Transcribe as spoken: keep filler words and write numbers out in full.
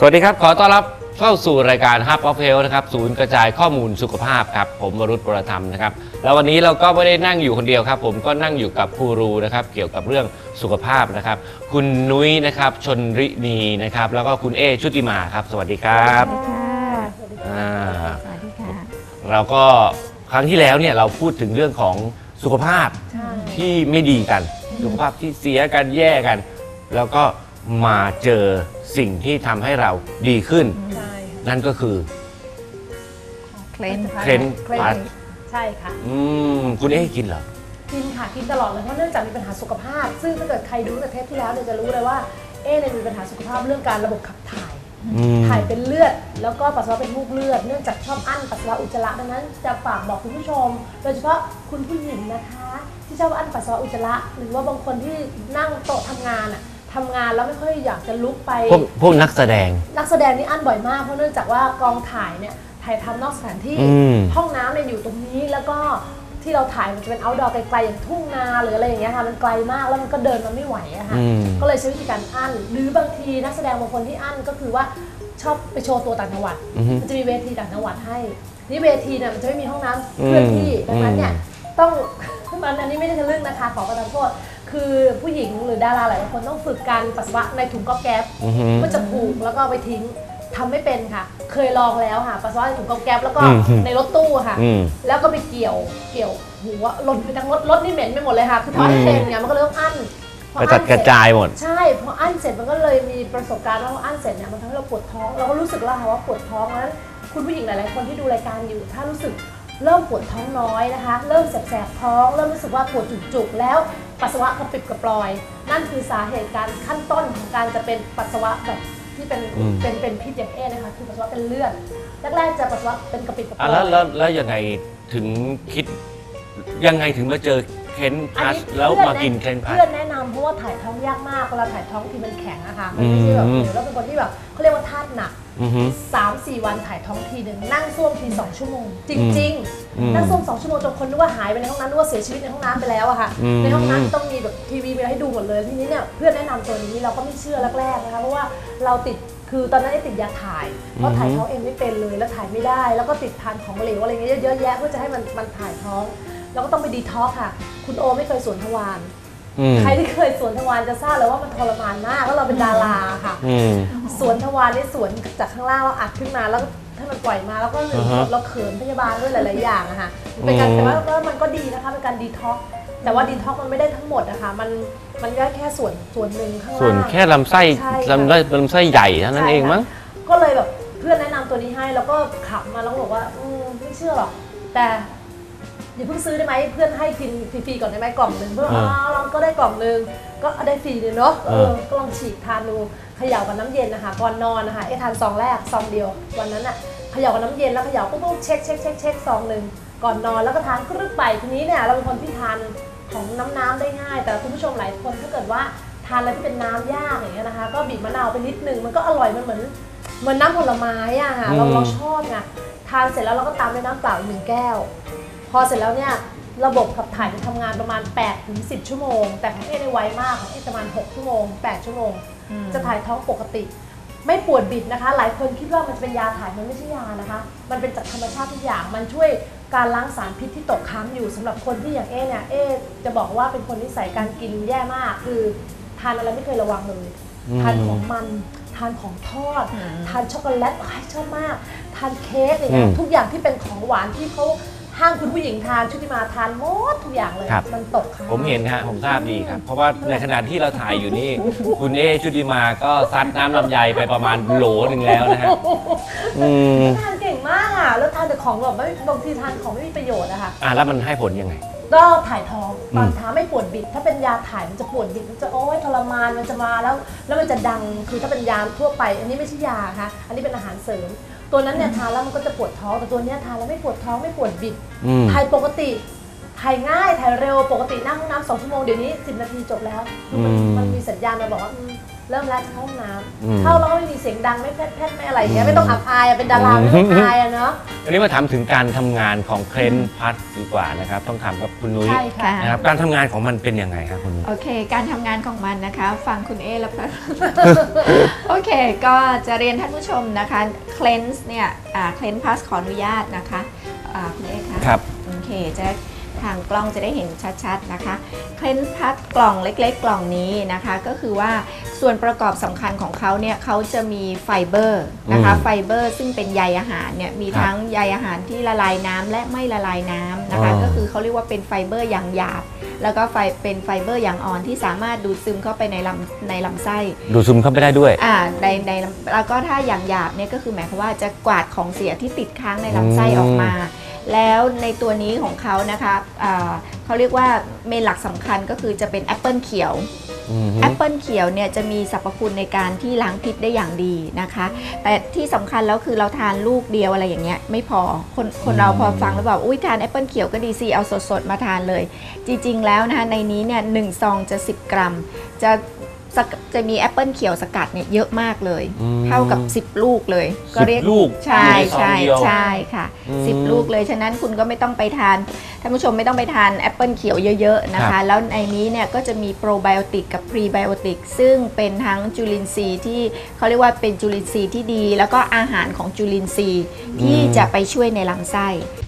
สวัสดีครับขอต้อนรับเข้าสู่รายการ Hub of Health นะครับศูนย์กระจายข้อมูลสุขภาพครับผมวรุษ ประธรรมนะครับแล้ววันนี้เราก็ไม่ได้นั่งอยู่คนเดียวครับผมก็นั่งอยู่กับกูรูนะครับเกี่ยวกับเรื่องสุขภาพนะครับคุณนุ้ยนะครับชนรินีนะครับแล้วก็คุณเอชุติมาครับสวัสดีครับสวัสดีค่ะสวัสดีค่ะเราก็ครั้งที่แล้วเนี่ยเราพูดถึงเรื่องของสุขภาพที่ไม่ดีกันสุขภาพที่เสียกันแย่กันแล้วก็มาเจอสิ่งที่ทำให้เราดีขึ้นนั่นก็คือเคลนเคลนพลัสใช่ค่ะอืมคุณเอ๊กินเหรอกินค่ะกินตลอดเลยเพราะเนื่องจากมีปัญหาสุขภาพซึ่งถ้าเกิดใครดูแต่เทปที่แล้วเนี่ยจะรู้เลยว่าเอ๊เนี่ยมีปัญหาสุขภาพเรื่องการระบบขับถ่ายถ่ายเป็นเลือดแล้วก็ปัสสาวะเป็นมูกเลือดเนื่องจากชอบอั้นปัสสาวะอุจจาระดังนั้นจะฝากบอกคุณผู้ชมโดยเฉพาะคุณผู้หญิงนะคะที่ชอบอั้นปัสสาวะอุจจาระหรือว่าบางคนที่นั่งโต๊ะทำงานอะทำงานแล้วไม่ค่อยอยากจะลุกไปพวกพวกนักแสดงนักแสดงนี่อั้นบ่อยมากเพราะเนื่องจากว่ากองถ่ายเนี่ยถ่ายทำนอกสถานที่ห้องน้ำเนี่ยอยู่ตรงนี้แล้วก็ที่เราถ่ายมันจะเป็นเอาท์ดอร์ไกลๆอย่างทุ่งนาหรืออะไรอย่างเงี้ยค่ะมันไกลมากแล้วมันก็เดินมาไม่ไหวอะค่ะก็เลยใช้วิธีการอั้นหรือบางทีนักแสดงบางคนที่อั้นก็คือว่าชอบไปโชว์ตัวต่างจังหวัดมันจะมีเวทีต่างจังหวัดให้นี่เวทีเนี่ยมันจะไม่มีห้องน้ำเคลื่อนที่ดังนั้นเนี่ยต้องมันอันนี้ไม่ได้ทะลึ่งนะคะขอประทานโทษคือผู้หญิงหรือดาราหลายคนต้องฝึกการปัสสาวะในถุงก๊อบแก๊บก็จะผูกแล้วก็ไปทิ้งทำไม่เป็นค่ะเคยลองแล้วค่ะปัสสาวะในถุงก๊อบแก๊บแล้วก็ในรถตู้ค่ะแล้วก็ไปเกี่ยวเกี่ยวหัวหล่นไปทั้งรถรถนี่เหม็นไปหมดเลยค่ะคือทอดเต็มเนี่ยมันก็เลยต้องอั้นกระจัดกระจายหมดใช่พออั้นเสร็จมันก็เลยมีประสบการณ์ว่าอั้นเสร็จเนี่ยมันทำให้เราปวดท้องเราก็รู้สึกแล้วค่ะว่าปวดท้องนั้นคุณผู้หญิงหลายๆคนที่ดูรายการอยู่ถ้ารู้สึกเริ่มปวดท้องน้อยนะคะเริ่มแสบๆท้องเริ่มรู้สึกว่าปวดจุกๆแล้วปัสสาวะกระปิบกระปลอยนั่นคือสาเหตุการขั้นต้นของการจะเป็นปัสสาวะแบบที่เป็นเป็นเป็นพิษอย่างเอนะคะคือปัสสาวะเป็นเลือดแรกๆจะปัสสาวะเป็นกระปิบกระปลอยแล้วแล้วแล้วยังไงถึงคิดยังไงถึงมาเจอเคลนพลัสแล้วมากินเคลนพลัสเพื่อนแนะนำเพราะว่าถ่ายท้องยากมากเวลาถ่ายท้องทีมันแข็งอะค่ะมันไม่ใช่แบบเหนียวแล้วเป็นคนที่แบบเขาเรียกว่าธาตุหนักสามสี่วันถ่ายท้องทีหนึ่งนั่งส้วมทีสองชั่วโมงจริงๆนั่งส้วมสองชั่วโมงจนคนนึกว่าหายไปในห้องน้ำนึกว่าเสียชีวิตในห้องน้ำไปแล้วอะค่ะในห้องน้ำต้องมีแบบทีวีมีอะไรให้ดูหมดเลยทีนี้เนี่ยเพื่อนแนะนำตัวนี้เราก็ไม่เชื่อแรกๆนะคะเพราะว่าเราติดคือตอนนั้นติดยาถ่ายเพราะถ่ายท้องเองไม่เป็นเลยแล้วถ่ายไม่ได้แล้วก็ติดทานของเหลวอะไรเงี้ยเยอะแยะเพื่อจะให้มันมันถ่ายท้องแล้วก็ต้องไปดีท็อกค่ะคุณโอไม่เคยสวนทวารใครที่เคยสวนทวารจะทราบเลยว่ามันทรมานมากแล้วเราเป็นดาราค่ะสวนทวารนี่สวนจากข้างล่างเราอัดขึ้นมาแล้วให้มันปล่อยมาแล้วก็เราเขินพยาบาลด้วยหลายๆอย่างอะค่ะเป็นการแต่ว่ามันก็ดีนะคะเป็นการดีท็อกแต่ว่าดีท็อกมันไม่ได้ทั้งหมดนะคะมันมันได้แค่ส่วนส่วนหนึ่งข้างล่างส่วนแค่ลำไส้ลำไส้ลำไส้ใหญ่เท่านั้นเองมั้งก็เลยแบบเพื่อนแนะนำตัวนี้ให้แล้วก็ขับมาแล้วบอกว่าไม่เชื่อหรอกแต่อย่าเพิ่งซื้อได้ไหมเพื่อนให้กินฟรีๆก่อนได้ไหมกล่องหนึ่งเพื่อนอ๋อลองก็ได้กล่องหนึ่งก็ได้ฟรีเลยเนาะเออก็ลองฉีกทานดูเขย่ากับน้ำเย็นนะคะก่อนนอนนะคะไอ้ทานซองแรกซองเดียววันนั้นอะเขย่ากับน้ำเย็นแล้วเขย่าปุ๊บเช็คเช็คเช็คเช็คซองหนึ่งก่อนนอนแล้วก็ทานกรึ๊บไปทีนี้เนี่ยเราเป็นคนที่ทานของน้ำน้ำได้ง่ายแต่คุณผู้ชมหลายคนถ้าเกิดว่าทานอะไรที่เป็นน้ำยากอย่างเงี้ยนะคะก็บีบมะนาวไปนิดนึงมันก็อร่อยมันเหมือนเหมือนน้ำผลไม้อะค่ะเราเราชอบไงทานเสร็จแล้วเราก็ตามด้วยน้ำเปล่าหนึ่งแก้วพอเสร็จแล้วเนี่ยระบบขับถ่ายจะทำงานประมาณ แปดถึงสิบ ชั่วโมงแต่ของเอ๊ได้ไวมากของเอ๊ประมาณหกชั่วโมงแปดชั่วโมงจะถ่ายท้องปกติไม่ปวดบิดนะคะหลายคนคิดว่ามันจะเป็นยาถ่ายมันไม่ใช่ยานะคะมันเป็นจากธรรมชาติทุกอย่างมันช่วยการล้างสารพิษที่ตกค้างอยู่สำหรับคนที่อย่างเอ๊เนี่ยเอ๊จะบอกว่าเป็นคนที่ใส่การกินแย่มากคือทานอะไรไม่เคยระวังเลยทานของมันทานของทอดทานช็อกโกแลตชอบมากทานเค้กอะไรเงี้ยทุกอย่างที่เป็นของหวานที่เขาห้างคุณผู้หญิงทานชุติมาทานหมดทุกอย่างเลยมันตกค้างผมเห็นฮะผมทราบดีครับเพราะว่าในขณะที่เราถ่ายอยู่นี่คุณเอชุติมาก็ซัดน้ำลำไยไปประมาณโหลหนึ่งแล้วนะฮะทานเก่งมากอ่ะแล้วทานแต่ของแบบบางทีทานของไม่มีประโยชน์นะคะอ่ะแล้วมันให้ผลยังไงก็ถ่ายท้องตอนท้าไม่ปวดบิดถ้าเป็นยาถ่ายมันจะปวดบิดมันจะโอ๊ยทรมานมันจะมาแล้วแล้วมันจะดังคือถ้าเป็นยาทั่วไปอันนี้ไม่ใช่ยาค่ะอันนี้เป็นอาหารเสริมตัวนั้นเนี่ยทานแล้วมันก็จะปวดท้องแต่ตัวนี้ทานแล้วไม่ปวดท้องไม่ปวดบิดถ่ายปกติถ่ายง่ายถ่ายเร็วปกตินั่งห้องน้ำสองชั่วโมงเดี๋ยวนี้สิบนาทีจบแล้วมันมันมีสัญญาณมาบอกว่าเริ่มแล้วเข้าห้องน้อืมำเข้าแล้วก็ไม่มีเสียงดังไม่แพทๆไม่อะไรอย่างเงี้ยไม่ต้องอับอายอะเป็นดาราไม่ต้องอายอะเนาะอันนี้มาถามถึงการทำงานของเคลนพัทดีกว่านะครับ ต้องถามกับคุณนุ้ยใช่ค่ะนะครับการทำงานของมันเป็นยังไงครับคุณนุ้ยโอเค การทำงานของมันนะคะ ฟังคุณเอแล้วก็ โอเค ก็จะเรียนท่านผู้ชมนะคะ cleanse เนี่ยอ่า cleanse plus ขออนุญาตนะคะอ่าคุณเอคะครับโอเค จะทางกล้องจะได้เห็นชัดๆนะคะ cleanse plus กล่องเล็กๆ กล่องนี้นะคะ ก็คือว่าส่วนประกอบสำคัญของเขาเนี่ยเขาจะมีไฟเบอร์นะคะอืมไฟเบอร์ซึ่งเป็นใยอาหารเนี่ยมีครับทั้งใยอาหารที่ละลายน้ำและไม่ละลายน้ำนะคะอ๋อก็คือเขาเรียกว่าเป็นไฟเบอร์อย่างหยาบ แล้วก็ไฟเป็นไฟเบอร์อย่างอ่อนที่สามารถดูดซึมเข้าไปในลำในลำไส้ดูดซึมเข้าไปได้ด้วยอ่าในในลำแล้วก็ถ้าอย่างหยาบเนี่ยก็คือหมายความว่าจะกวาดของเสียที่ติดค้างในลำไส้ออกมา แล้วในตัวนี้ของเขานะคะอ่าเขาเรียกว่าเมนหลักสำคัญก็คือจะเป็นแอปเปิลเขียวอืมฮึแอปเปิลเขียวเนี่ยจะมีสรรพคุณในการที่ล้างพิษได้อย่างดีนะคะ แต่ที่สำคัญแล้วคือเราทานลูกเดียวอะไรอย่างเงี้ยไม่พอคนคนเราพอฟังแล้วแบบอุ้ยทานแอปเปิลเขียวก็ดีสิเอาสดๆมาทานเลย จริงๆแล้วนะคะในนี้เนี่ยหนึ่งซองจะสิบกรัม จะสกจะมีแอปเปิลเขียวสกัดเนี่ยเยอะมากเลยอืมเท่ากับสิบลูกเลย ก็เรียกสิบลูกใช่อยู่ในซองใช่เดียวใช่ค่ะอืมสิบลูกเลยฉะนั้นคุณก็ไม่ต้องไปทานท่านผู้ชมไม่ต้องไปทานแอปเปิลเขียวเยอะๆนะครัคะบแล้วในนี้เนี่ยก็จะมีโปรไบโอติกกับพรีไบโอติกซึ่งเป็นทั้งจุลินทรีย์ที่เขาเรียกว่าเป็นจุลินทรีย์ที่ดี แล้วก็อาหารของจุลินทรีย์ที่จะไปช่วยในลำไส้